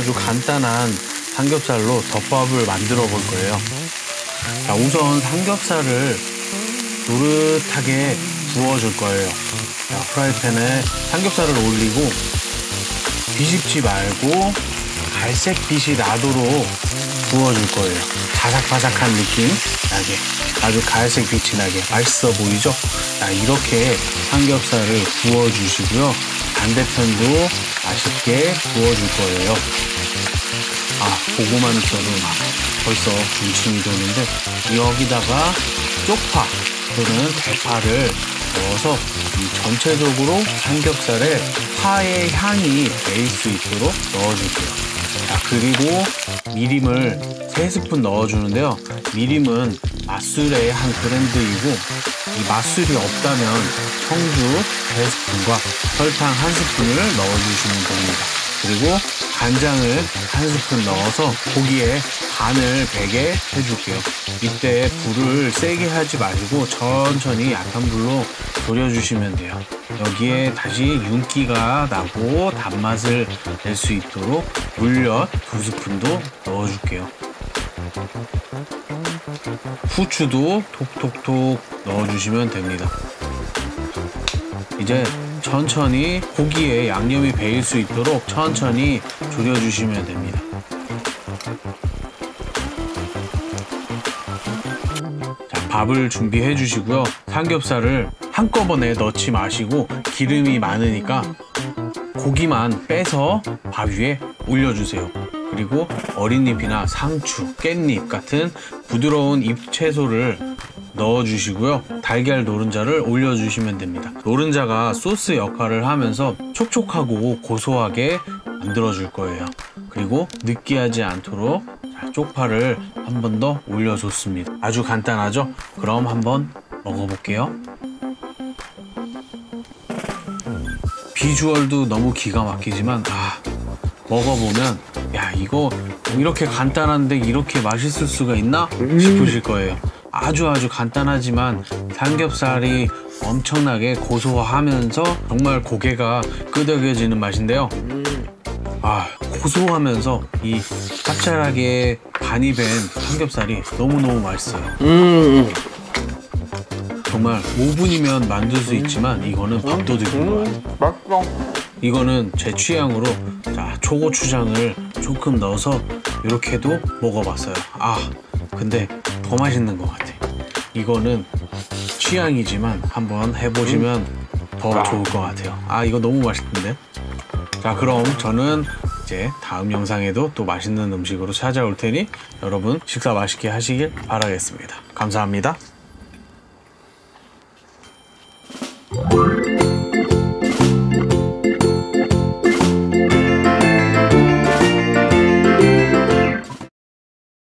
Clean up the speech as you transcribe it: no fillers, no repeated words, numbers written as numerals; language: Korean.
아주 간단한 삼겹살로 덮밥을 만들어 볼 거예요. 자, 우선 삼겹살을 노릇하게 구워줄 거예요. 자, 프라이팬에 삼겹살을 올리고 뒤집지 말고 갈색빛이 나도록 구워줄 거예요. 바삭바삭한 느낌 나게, 아주 갈색빛이 나게 맛있어 보이죠? 자, 이렇게 삼겹살을 구워주시고요. 반대편도 맛있게 구워줄 거예요. 보고만 있어도 막 벌써 군침이 도는데, 여기다가 쪽파 또는 대파를 넣어서 전체적으로 삼겹살에 파의 향이 배일 수 있도록 넣어줄게요. 자, 그리고 미림을 3스푼 넣어주는데요. 미림은 맛술의 한 브랜드이고, 이 맛술이 없다면 청주 3스푼과 설탕 1스푼을 넣어주시면 됩니다. 그리고 간장을 1스푼 넣어서 고기에 간을 배게 해줄게요. 이때 불을 세게 하지 마시고 천천히 약한 불로 졸여주시면 돼요. 여기에 다시 윤기가 나고 단맛을 낼 수 있도록 물엿 2스푼도 넣어줄게요. 후추도 톡톡톡 넣어주시면 됩니다. 이제 천천히 고기에 양념이 배일 수 있도록 천천히 졸여주시면 됩니다. 자, 밥을 준비해 주시고요. 삼겹살을 한꺼번에 넣지 마시고 기름이 많으니까 고기만 빼서 밥 위에 올려주세요. 그리고 어린잎이나 상추, 깻잎 같은 부드러운 잎채소를 넣어주시고요. 달걀 노른자를 올려주시면 됩니다. 노른자가 소스 역할을 하면서 촉촉하고 고소하게 만들어줄 거예요. 그리고 느끼하지 않도록 쪽파를 한 번 더 올려줬습니다. 아주 간단하죠? 그럼 한번 먹어볼게요. 비주얼도 너무 기가 막히지만 먹어보면 야, 이거 이렇게 간단한데 이렇게 맛있을 수가 있나? 싶으실 거예요. 아주 간단하지만 삼겹살이 엄청나게 고소하면서 정말 고개가 끄덕여지는 맛인데요. 고소하면서 이 짭짤하게 간이 밴 삼겹살이 너무너무 맛있어요. 정말 5분이면 만들 수 있지만 이거는 밥도둑인 거야. 맛있어. 이거는 제 취향으로 초고추장을 조금 넣어서 이렇게도 먹어봤어요. 근데 더 맛있는 것 같아. 이거는 취향이지만 한번 해보시면 더 좋을 것 같아요. 이거 너무 맛있는데? 자, 그럼 저는 이제 다음 영상에도 또 맛있는 음식으로 찾아올 테니 여러분 식사 맛있게 하시길 바라겠습니다. 감사합니다.